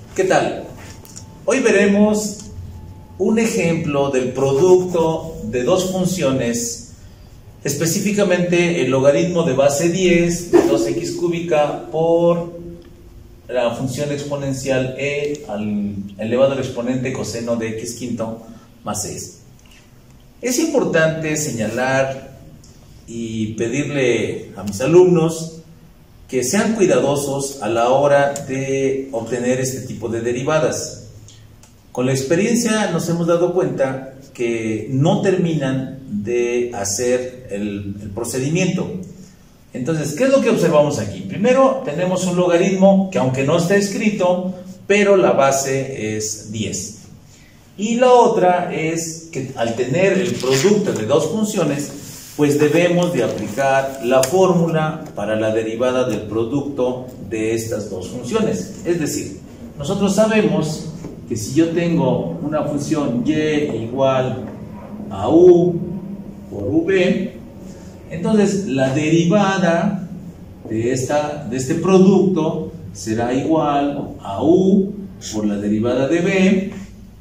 ¿Qué tal? Hoy veremos un ejemplo del producto de dos funciones, específicamente el logaritmo de base 10 de 2x cúbica por la función exponencial e elevado al exponente coseno de x quinto más 6. Es importante señalar y pedirle a mis alumnos que sean cuidadosos a la hora de obtener este tipo de derivadas. Con la experiencia nos hemos dado cuenta que no terminan de hacer el procedimiento. Entonces, ¿qué es lo que observamos aquí? Primero tenemos un logaritmo que, aunque no está escrito, pero la base es 10. Y la otra es que al tener el producto de dos funciones, pues debemos de aplicar la fórmula para la derivada del producto de estas dos funciones. Es decir, nosotros sabemos que si yo tengo una función y igual a u por v, entonces la derivada de este producto será igual a u por la derivada de b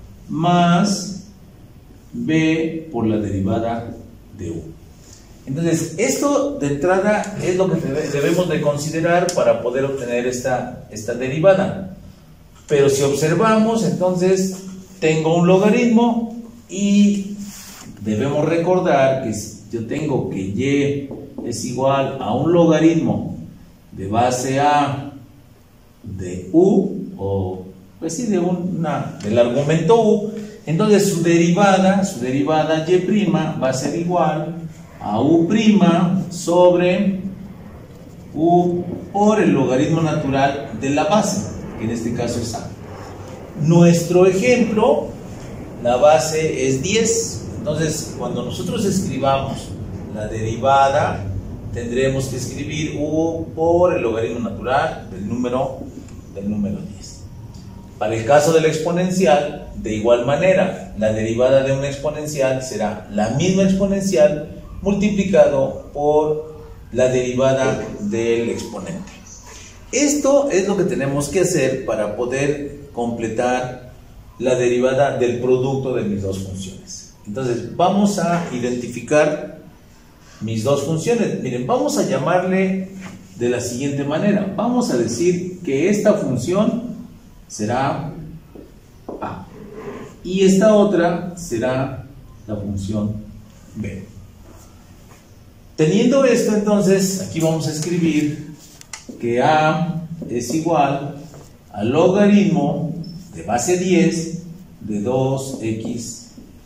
más b por la derivada de u. Entonces, esto de entrada es lo que debemos de considerar para poder obtener esta derivada. Pero si observamos, entonces tengo un logaritmo y debemos recordar que si yo tengo que y es igual a un logaritmo de base a de u, o pues sí, del argumento u, entonces su derivada y' va a ser igual a u' sobre u por el logaritmo natural de la base, que en este caso es a. Nuestro ejemplo, la base es 10. Entonces, cuando nosotros escribamos la derivada, tendremos que escribir u por el logaritmo natural del número 10. Para el caso de la exponencial, de igual manera, la derivada de una exponencial será la misma exponencial multiplicado por la derivada del exponente. Esto es lo que tenemos que hacer para poder completar la derivada del producto de mis dos funciones. Entonces, vamos a identificar mis dos funciones. Miren, vamos a llamarle de la siguiente manera. Vamos a decir que esta función será a y esta otra será la función b. Teniendo esto, entonces, aquí vamos a escribir que a es igual al logaritmo de base 10 de 2x.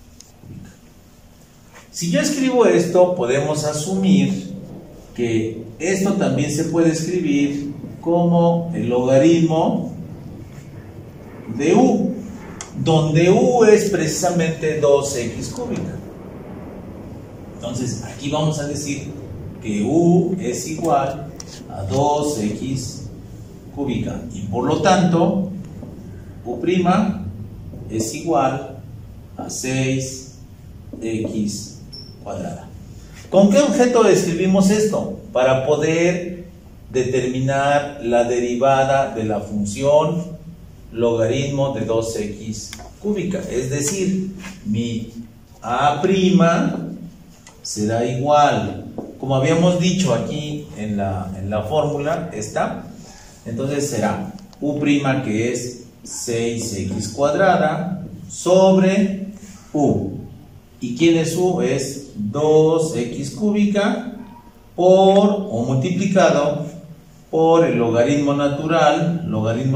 Si yo escribo esto, podemos asumir que esto también se puede escribir como el logaritmo de u, donde u es precisamente 2x cúbica. Entonces, aquí vamos a decir que u es igual a 2x cúbica y por lo tanto u' es igual a 6x cuadrada. ¿Con qué objeto escribimos esto? Para poder determinar la derivada de la función logaritmo de 2x cúbica, es decir, mi a' será igual, como habíamos dicho aquí en la fórmula, esta, entonces será u' que es 6x cuadrada sobre u. ¿Y quién es u? Es 2x cúbica por, o multiplicado por el logaritmo natural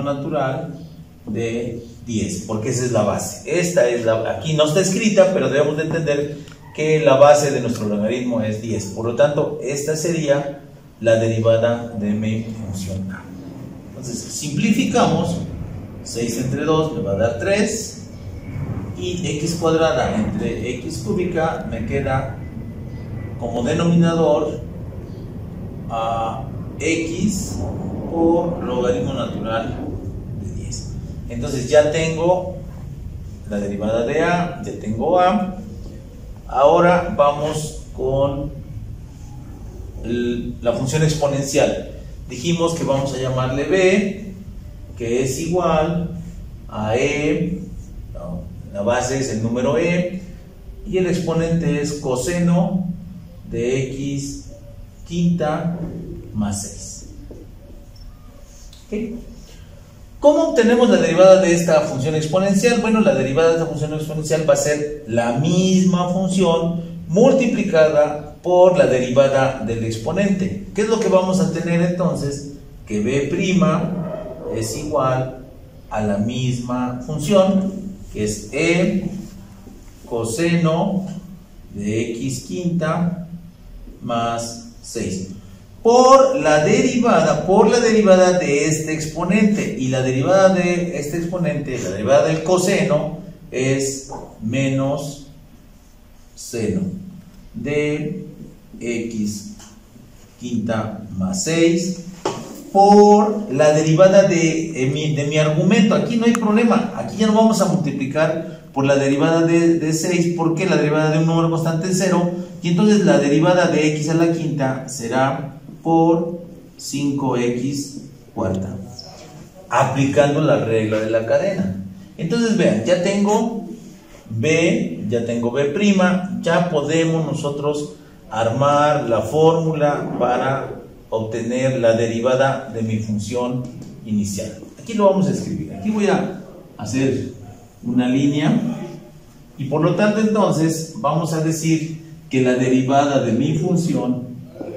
de 10, porque esa es la base. Esta es aquí no está escrita, pero debemos de entender que la base de nuestro logaritmo es 10. Por lo tanto, esta sería la derivada de mi función a. Entonces, simplificamos. 6 entre 2 me va a dar 3. Y x cuadrada entre x cúbica me queda como denominador a x por logaritmo natural de 10. Entonces ya tengo la derivada de a, ya tengo a. Ahora vamos con la función exponencial. Dijimos que vamos a llamarle b, que es igual a e, no, la base es el número e, y el exponente es coseno de x quinta más 6. ¿Okay? ¿Cómo obtenemos la derivada de esta función exponencial? Bueno, la derivada de esta función exponencial va a ser la misma función multiplicada por la derivada del exponente. ¿Qué es lo que vamos a tener entonces? Que b' es igual a la misma función, que es e coseno de x quinta más 6. Por la derivada de este exponente, y la derivada de este exponente, la derivada del coseno, es menos seno de x quinta más 6, por la derivada de mi argumento. Aquí no hay problema, aquí ya no vamos a multiplicar por la derivada de 6, porque la derivada de un número constante es 0, y entonces la derivada de x a la quinta será por 5x cuarta, aplicando la regla de la cadena. Entonces vean, ya tengo b, ya tengo b', ya podemos nosotros armar la fórmula para obtener la derivada de mi función inicial. Aquí lo vamos a escribir, aquí voy a hacer una línea, y por lo tanto entonces vamos a decir que la derivada de mi función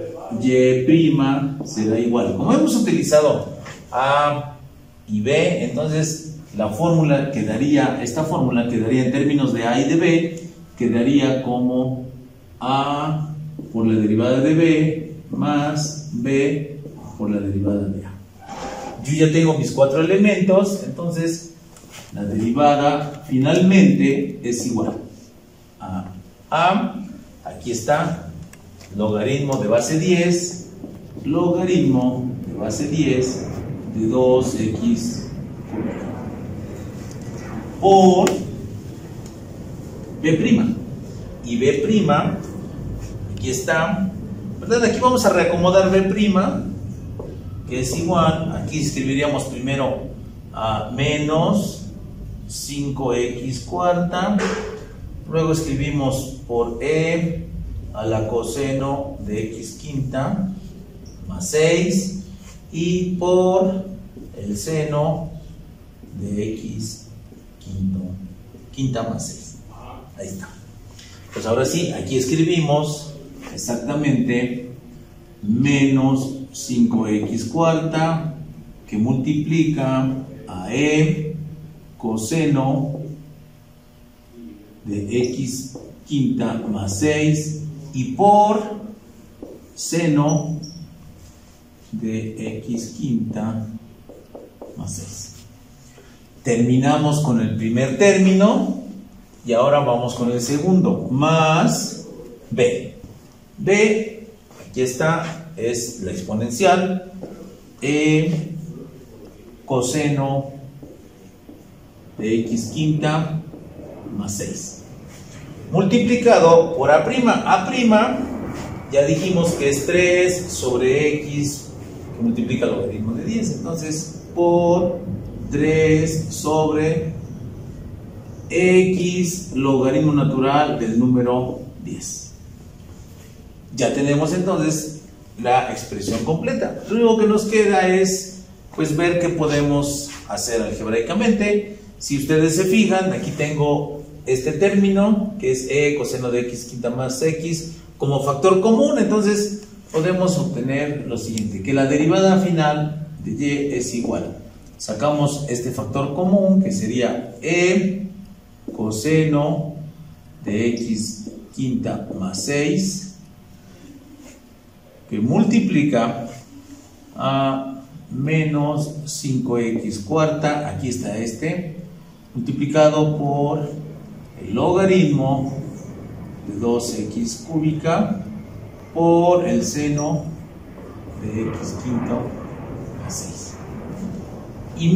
y' será igual. Como hemos utilizado a y b, entonces la fórmula quedaría, esta fórmula quedaría en términos de a y de b, quedaría como a por la derivada de b más b por la derivada de a. Yo ya tengo mis 4 elementos, entonces la derivada finalmente es igual a, aquí está, logaritmo de base 10, logaritmo de base 10 de 2x por b'. Y b', aquí está, ¿verdad? Aquí vamos a reacomodar b', que es igual, aquí escribiríamos primero a menos 5x cuarta, luego escribimos por e a la coseno de x quinta más 6, y por el seno de x quinta más 6. Ahí está. Pues ahora sí, aquí escribimos exactamente menos 5x cuarta, que multiplica a e coseno de x quinta más 6, y por seno de x quinta más 6. Terminamos con el primer término y ahora vamos con el segundo, más b. b, aquí está, es la exponencial, e coseno de x quinta más 6. Multiplicado por a'. A' ya dijimos que es 3 sobre x, que multiplica el logaritmo de 10. Entonces, por 3 sobre x logaritmo natural del número 10. Ya tenemos entonces la expresión completa. Lo único que nos queda es pues ver qué podemos hacer algebraicamente. Si ustedes se fijan, aquí tengo este término, que es e coseno de x quinta más x, como factor común. Entonces podemos obtener lo siguiente, que la derivada final de y es igual. Sacamos este factor común, que sería e coseno de x quinta más 6, que multiplica a menos 5x cuarta, aquí está este, multiplicado por el logaritmo de 2x cúbica por el seno de x quinto más 6. Y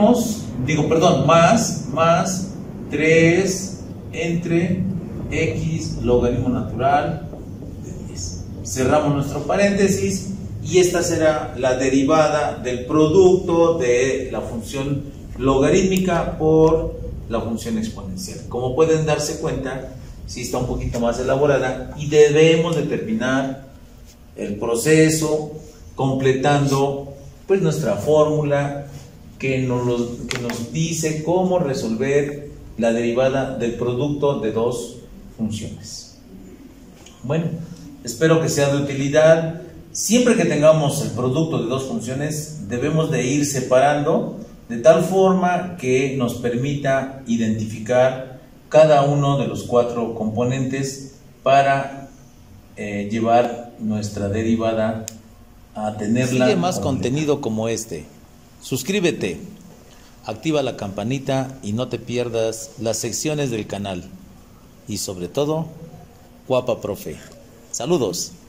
más 3 entre x logaritmo natural de 10. Cerramos nuestro paréntesis y esta será la derivada del producto de la función logarítmica por la función exponencial. Como pueden darse cuenta, sí está un poquito más elaborada y debemos de terminar el proceso completando pues nuestra fórmula que nos dice cómo resolver la derivada del producto de dos funciones. Bueno, espero que sea de utilidad. Siempre que tengamos el producto de dos funciones, debemos de ir separando de tal forma que nos permita identificar cada uno de los cuatro componentes para llevar nuestra derivada a tenerla. Sigue más contenido como este. Suscríbete, activa la campanita y no te pierdas las secciones del canal. Y sobre todo, Guapa Profe. Saludos.